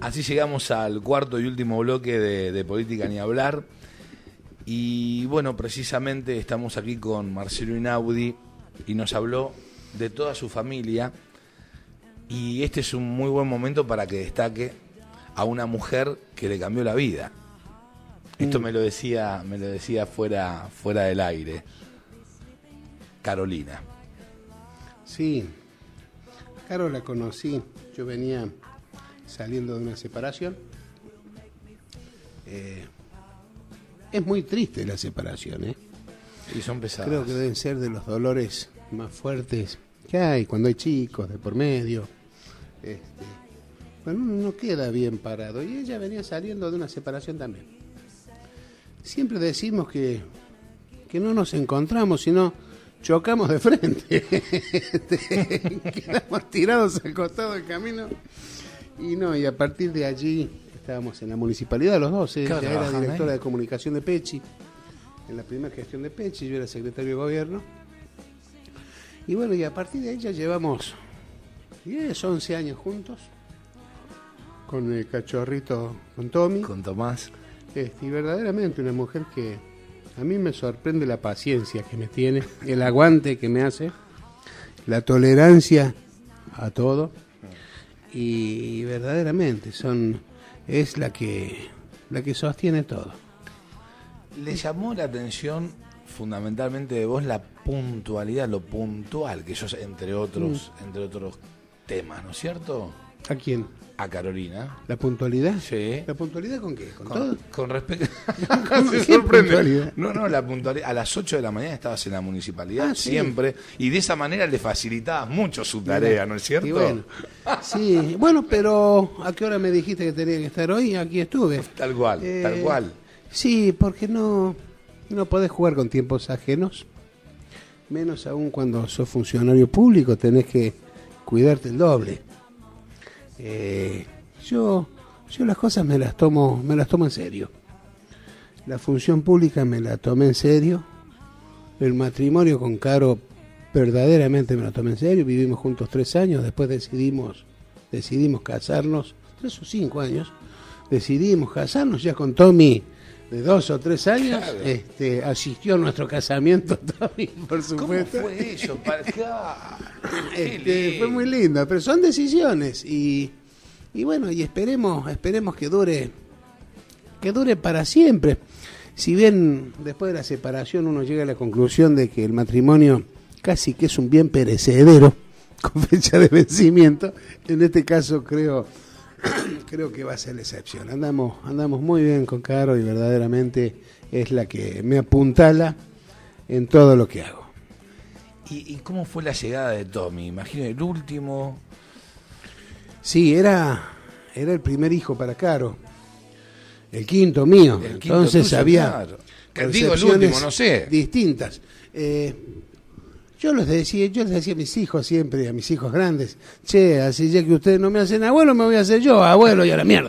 Así llegamos al cuarto y último bloque de Política Ni Hablar. Y bueno, precisamente estamos aquí con Marcelo Einaudi y nos habló de toda su familia. Y este es un muy buen momento para que destaque a una mujer que le cambió la vida. Esto me lo decía fuera del aire. Carolina. Sí, Caro la conocí. Yo venía saliendo de una separación. Es muy triste la separación, ¿eh? Y son pesadas. Creo que deben ser de los dolores más fuertes que hay cuando hay chicos de por medio. Bueno, uno no queda bien parado. Y ella venía saliendo de una separación también. Siempre decimos que no nos encontramos, sino chocamos de frente. Quedamos tirados al costado del camino. Y a partir de allí estábamos en la municipalidad los dos. Ella era directora de comunicación de Pechi, en la primera gestión de Pechi, yo era secretario de gobierno. Y bueno, y a partir de ella llevamos 10, 11 años juntos, con el cachorrito, con Tommy. Con Tomás. Y verdaderamente una mujer que a mí me sorprende la paciencia que me tiene, el aguante que me hace, la tolerancia a todo. Y verdaderamente es la que sostiene todo. ¿Le llamó la atención fundamentalmente de vos la puntualidad, lo puntual que sos, entre otros temas, ¿no es cierto? ¿A quién? A Carolina. ¿La puntualidad? Sí. ¿La puntualidad con qué? ¿Con todo? Con respecto. ¿Con Se qué sorprende. puntualidad? No, la puntualidad. A las 8 de la mañana estabas en la municipalidad, siempre. Sí. Y de esa manera le facilitabas mucho su tarea, ¿no es cierto? Y bueno, sí. Bueno, pero ¿a qué hora me dijiste que tenía que estar hoy? Aquí estuve. Tal cual, tal cual. Sí, porque no podés jugar con tiempos ajenos. Menos aún cuando sos funcionario público, tenés que cuidarte el doble. Yo las cosas me las tomo en serio. La función pública me la tomé en serio. El matrimonio con Caro verdaderamente me lo tomé en serio. Vivimos juntos 3 años, después decidimos casarnos, 3 o 5 años. Decidimos casarnos ya con Tommy de 2 o 3 años. Claro. Asistió a nuestro casamiento Tommy, por supuesto. ¿Cómo fue eso? Fue muy lindo, pero son decisiones y bueno, y esperemos que dure para siempre. Si bien después de la separación uno llega a la conclusión de que el matrimonio casi que es un bien perecedero con fecha de vencimiento, en este caso creo que va a ser la excepción. Andamos muy bien con Caro y verdaderamente es la que me apuntala en todo lo que hago. ¿Y cómo fue la llegada de Tommy? Imagino el último. Sí, era el primer hijo para Caro, el quinto mío. Entonces tuyo, había claro. Digo el último, no sé. Distintas. Yo les decía a mis hijos siempre, a mis hijos grandes, che, así ya que ustedes no me hacen abuelo, me voy a hacer yo abuelo y a la mierda.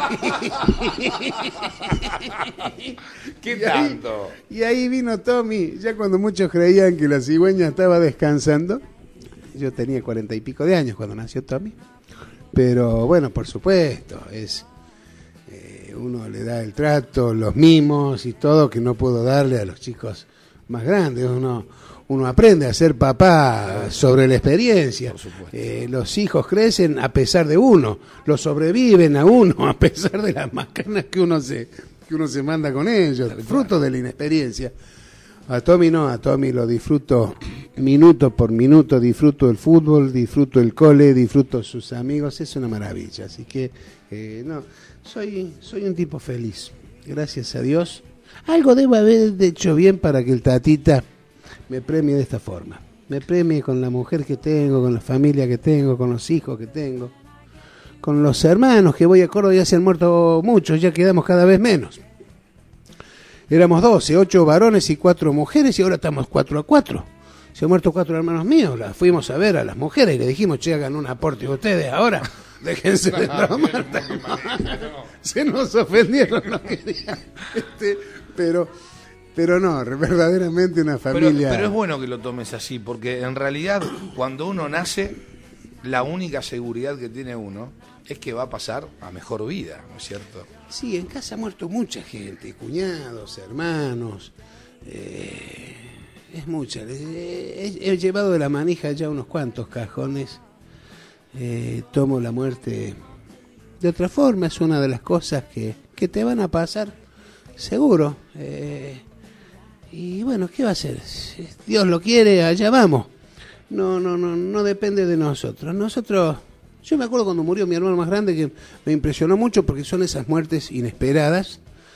¿Qué tanto? Y ahí vino Tommy, ya cuando muchos creían que la cigüeña estaba descansando. Yo tenía 40 y pico de años cuando nació Tommy. Pero bueno, por supuesto, uno le da el trato, los mimos y todo que no puedo darle a los chicos más grandes. Uno aprende a ser papá sobre la experiencia. Los hijos crecen a pesar de uno, los sobreviven a uno a pesar de las macanas que uno se manda con ellos, fruto de la inexperiencia. A Tommy no, a Tommy lo disfruto minuto por minuto, disfruto el fútbol, disfruto el cole, disfruto sus amigos, es una maravilla. Así que soy un tipo feliz, gracias a Dios. Algo debo haber hecho bien para que el tatita me premie de esta forma. Me premie con la mujer que tengo, con la familia que tengo, con los hijos que tengo, con los hermanos que voy a Córdoba, ya se han muerto muchos, ya quedamos cada vez menos. Éramos 12, 8 varones y 4 mujeres y ahora estamos 4-4. Se han muerto 4 hermanos míos, las fuimos a ver a las mujeres y le dijimos, che, hagan un aporte ustedes ahora, déjense de bromar. Se nos ofendieron, no querían. Pero no, verdaderamente una familia. Pero es bueno que lo tomes así, porque en realidad cuando uno nace la única seguridad que tiene uno es que va a pasar a mejor vida, ¿no es cierto? Sí, en casa ha muerto mucha gente, cuñados, hermanos, es mucha. He llevado de la manija ya unos cuantos cajones, tomo la muerte de otra forma, es una de las cosas que te van a pasar, seguro. Y bueno, ¿qué va a hacer? Si Dios lo quiere, allá vamos. No depende de nosotros. Yo me acuerdo cuando murió mi hermano más grande, que me impresionó mucho porque son esas muertes inesperadas.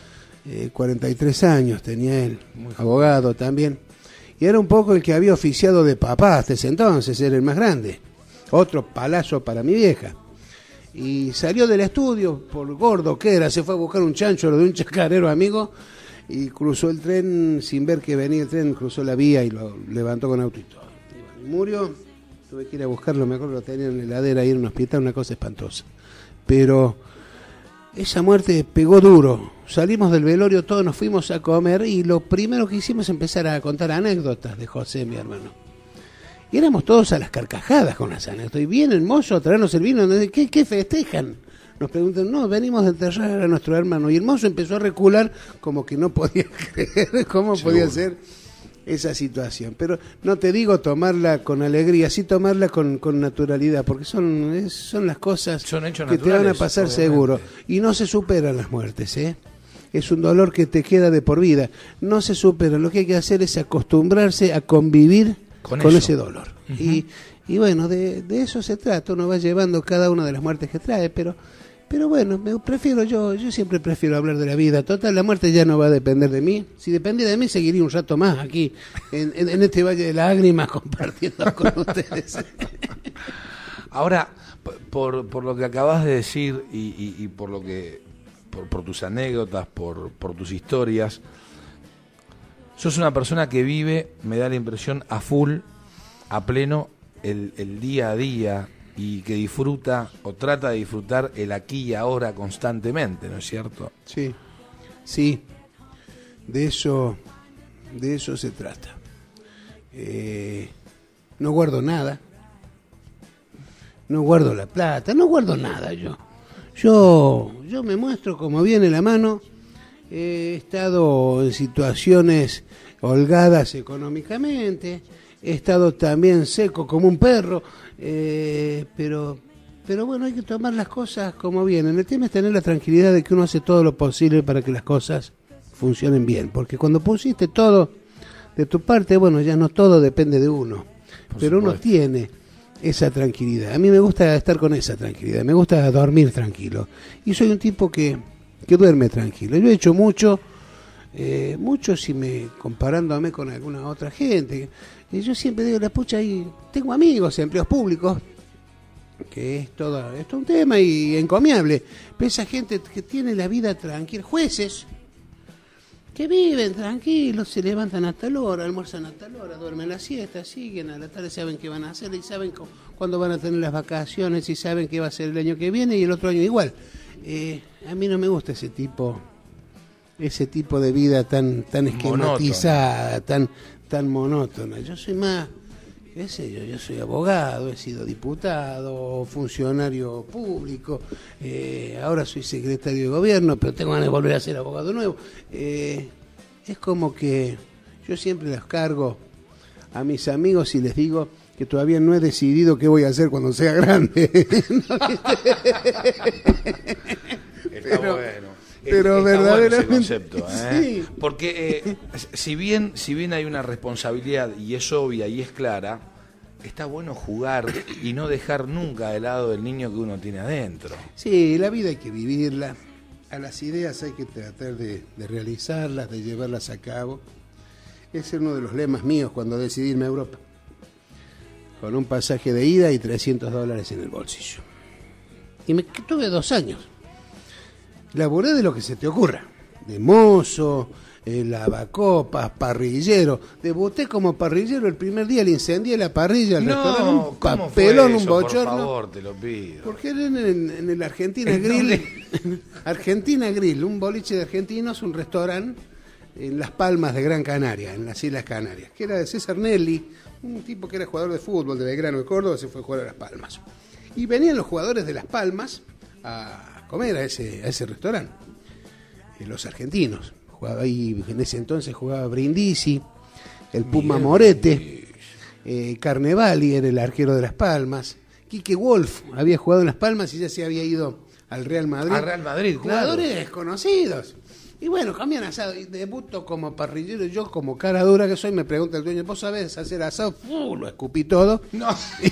43 años tenía él, abogado también. Y era un poco el que había oficiado de papá hasta ese entonces, era el más grande. Otro palazo para mi vieja. Y salió del estudio, por gordo que era, se fue a buscar un chancho de un chacarero amigo y cruzó el tren sin ver que venía el tren, cruzó la vía y lo levantó con auto y todo. Y bueno, murió, tuve que ir a buscarlo, me acuerdo que lo tenía en la heladera ahí en un hospital, una cosa espantosa. Pero esa muerte pegó duro. Salimos del velorio, todos nos fuimos a comer y lo primero que hicimos es empezar a contar anécdotas de José, mi hermano. Y éramos todos a las carcajadas con las anécdotas. Y viene el mozo a traernos el vino. ¿Qué festejan? Nos preguntan, no, venimos de enterrar a nuestro hermano. Y el mozo empezó a recular como que no podía creer cómo podía ser esa situación. Pero no te digo tomarla con alegría, sí tomarla con naturalidad, porque son las cosas que te van a pasar obviamente. Seguro. Y no se superan las muertes, ¿eh? Es un dolor que te queda de por vida. No se supera. Lo que hay que hacer es acostumbrarse a convivir con ese dolor. Uh-huh. Y bueno, de eso se trata. Uno va llevando cada una de las muertes que trae, pero bueno, yo siempre prefiero hablar de la vida. Total, la muerte ya no va a depender de mí. Si dependiera de mí, seguiría un rato más aquí, en este Valle de Lágrimas, compartiendo con ustedes. Ahora, por lo que acabas de decir y por lo que por tus anécdotas, por tus historias, sos una persona que vive, me da la impresión, a full, a pleno, el día a día y que disfruta o trata de disfrutar el aquí y ahora constantemente, ¿no es cierto? Sí, de eso se trata. No guardo nada, no guardo la plata, no guardo nada yo me muestro como viene la mano. He estado en situaciones holgadas económicamente, he estado también seco como un perro, pero bueno, hay que tomar las cosas como vienen. El tema es tener la tranquilidad de que uno hace todo lo posible para que las cosas funcionen bien, porque cuando pusiste todo de tu parte, bueno, ya no todo depende de uno, pero uno tiene esa tranquilidad. A mí me gusta estar con esa tranquilidad, me gusta dormir tranquilo, y soy un tipo que duerme tranquilo. Yo he hecho mucho comparándome con alguna otra gente. Y yo siempre digo, la pucha, ahí tengo amigos, empleos públicos, que es todo un tema y encomiable. Pero esa gente que tiene la vida tranquila, jueces, que viven tranquilos, se levantan a tal hora, almuerzan a tal hora, duermen la siesta, siguen a la tarde, saben qué van a hacer y saben cuándo van a tener las vacaciones y saben qué va a ser el año que viene y el otro año igual. A mí no me gusta ese tipo de vida tan esquematizada, tan monótona. Yo soy más, qué sé yo soy abogado, he sido diputado, funcionario público, ahora soy secretario de gobierno, pero tengo ganas de volver a ser abogado nuevo. Es como que yo siempre les cargo a mis amigos y les digo que todavía no he decidido qué voy a hacer cuando sea grande. Está bueno. Pero está verdaderamente bueno ese concepto, sí. Porque si bien hay una responsabilidad y es obvia y es clara, está bueno jugar y no dejar nunca de lado el niño que uno tiene adentro. Sí, la vida hay que vivirla, a las ideas hay que tratar de realizarlas, de llevarlas a cabo. Ese es uno de los lemas míos cuando decidí irme a Europa, con un pasaje de ida y $300 en el bolsillo. Y tuve 2 años. Laburé de lo que se te ocurra, de mozo, lavacopas, parrillero. Debuté como parrillero el primer día, le incendié la parrilla al restaurante, un papelón, un bochorno. Por favor, te lo pido. Porque era en el Argentina Grill, Argentina Grill, un boliche de argentinos, un restaurante en Las Palmas de Gran Canaria, en las Islas Canarias, que era de César Nelly, un tipo que era jugador de fútbol de Belgrano de Córdoba, se fue a jugar a Las Palmas. Y venían los jugadores de Las Palmas a comer a ese restaurante, los argentinos. Jugaba ahí, en ese entonces jugaba Brindisi, el Puma Morete, Carnevali era el arquero de Las Palmas, Quique Wolf había jugado en Las Palmas y ya se había ido al Real Madrid. Al Real Madrid, jugadores claro. Desconocidos. Y bueno, comían asado. Y debuto como parrillero. Yo, como cara dura que soy, me pregunta el dueño: ¿vos sabés hacer asado? Lo escupí todo. No.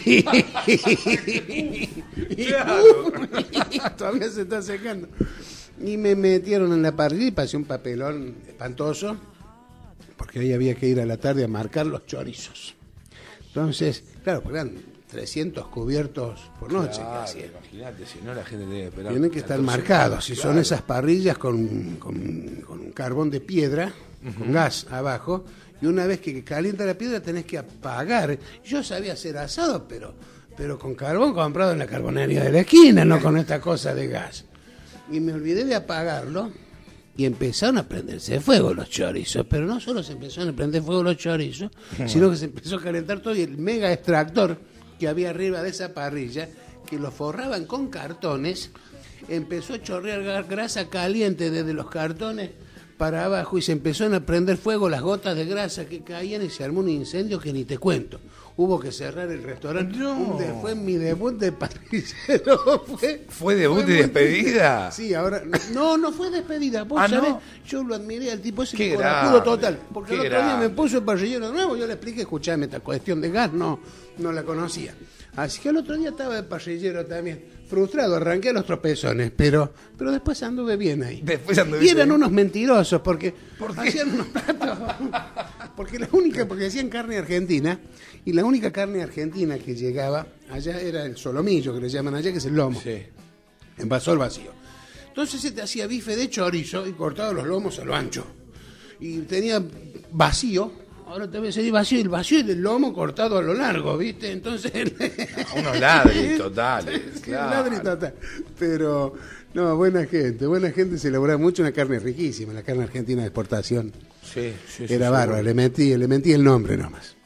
Claro. Todavía se está secando. Y me metieron en la parrilla y pasé un papelón espantoso, porque ahí había que ir a la tarde a marcar los chorizos. Entonces, claro, porque eran 300 cubiertos por noche. Claro, imagínate, si no la gente tiene que esperar. Tienen que estar marcados. Si son esas parrillas con carbón de piedra, con gas abajo, y una vez que calienta la piedra tenés que apagar. Yo sabía hacer asado, pero con carbón comprado en la carbonería de la esquina, no con esta cosa de gas. Y me olvidé de apagarlo y empezaron a prenderse fuego los chorizos. Pero no solo se empezaron a prender fuego los chorizos, sino que se empezó a calentar todo, y el mega extractor que había arriba de esa parrilla, que lo forraban con cartones, empezó a chorrear grasa caliente desde los cartones para abajo, y se empezaron a prender fuego las gotas de grasa que caían, y se armó un incendio que ni te cuento. Hubo que cerrar el restaurante. No. Fue mi debut de parrillero. ¿Fue debut y despedida? Sí, ahora... No fue despedida. Vos sabés, ¿no? Yo lo admiré al tipo ese, Qué corajudo total. Porque el otro día me puso el parrillero de nuevo, yo le expliqué: escuchame, esta cuestión de gas no la conocía. Así que el otro día estaba de parrillero también. Frustrado, arranqué a los tropezones, pero después anduve bien ahí. Y eran unos mentirosos, porque hacían unos platos... Porque hacían carne argentina, y la única carne argentina que llegaba allá era el solomillo, que le llaman allá, que es el lomo. Sí. Envasó al vacío. Entonces se te hacía bife de chorizo y cortado los lomos a lo ancho. Y tenía vacío. Ahora te voy a decir vacío, el vacío y el lomo cortado a lo largo, ¿viste? Entonces... Unos ladris totales, claro. Ladri total. Pero, no, buena gente se elabora mucho, una carne riquísima, la carne argentina de exportación. Sí, era bárbaro, le mentí el nombre nomás.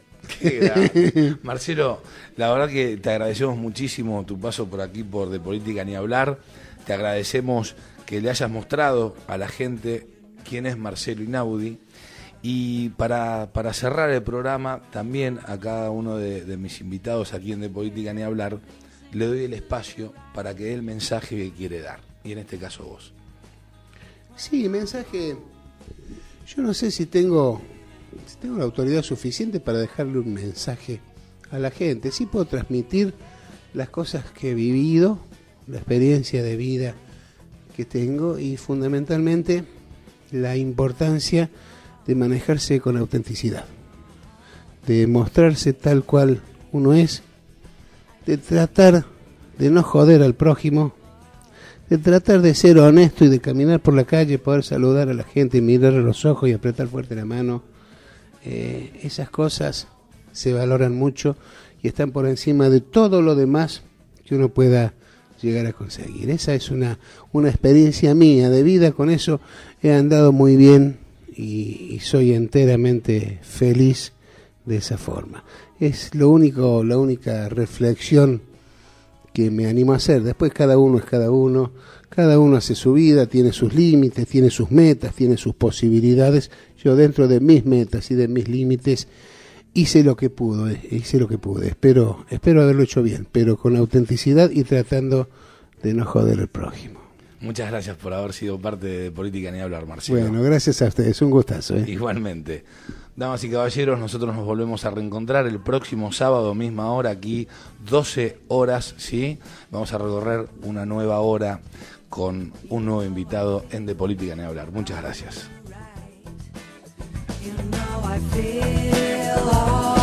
Marcelo, la verdad que te agradecemos muchísimo tu paso por aquí, por De Política Ni Hablar. Te agradecemos que le hayas mostrado a la gente quién es Marcelo Einaudi. Y para cerrar el programa, también a cada uno de mis invitados aquí en De Política Ni Hablar, le doy el espacio para que dé el mensaje que quiere dar. Y en este caso vos. Sí, mensaje... Yo no sé si tengo la autoridad suficiente para dejarle un mensaje a la gente. Sí puedo transmitir las cosas que he vivido, la experiencia de vida que tengo, y fundamentalmente la importancia de manejarse con autenticidad, de mostrarse tal cual uno es, de tratar de no joder al prójimo, de tratar de ser honesto y de caminar por la calle, poder saludar a la gente, mirar a los ojos y apretar fuerte la mano. Esas cosas se valoran mucho y están por encima de todo lo demás que uno pueda llegar a conseguir. Esa es una experiencia mía de vida. Con eso he andado muy bien y soy enteramente feliz de esa forma. Es la única reflexión que me animo a hacer. Después cada uno es cada uno hace su vida, tiene sus límites, tiene sus metas, tiene sus posibilidades. Yo, dentro de mis metas y de mis límites, hice lo que pude. Espero haberlo hecho bien, pero con autenticidad y tratando de no joder al prójimo. Muchas gracias por haber sido parte de Política Ni Hablar, Marcelo. Bueno, gracias a ustedes, un gustazo. Igualmente. Damas y caballeros, nosotros nos volvemos a reencontrar el próximo sábado, misma hora, aquí, 12 horas, ¿sí? Vamos a recorrer una nueva hora con un nuevo invitado en De Política Ni Hablar. Muchas gracias. You know I feel